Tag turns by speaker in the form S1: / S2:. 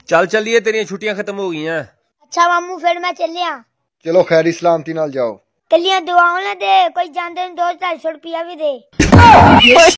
S1: चल चलिए, तेरी छुट्टियां खत्म हो गई हैं।
S2: अच्छा मामू फिर मैं चलिया।
S3: चलो खैरी सलामती नाल जाओ।
S2: कलियां दुआओं ना दे, कोई जांदे 200-250 रुपया भी दे।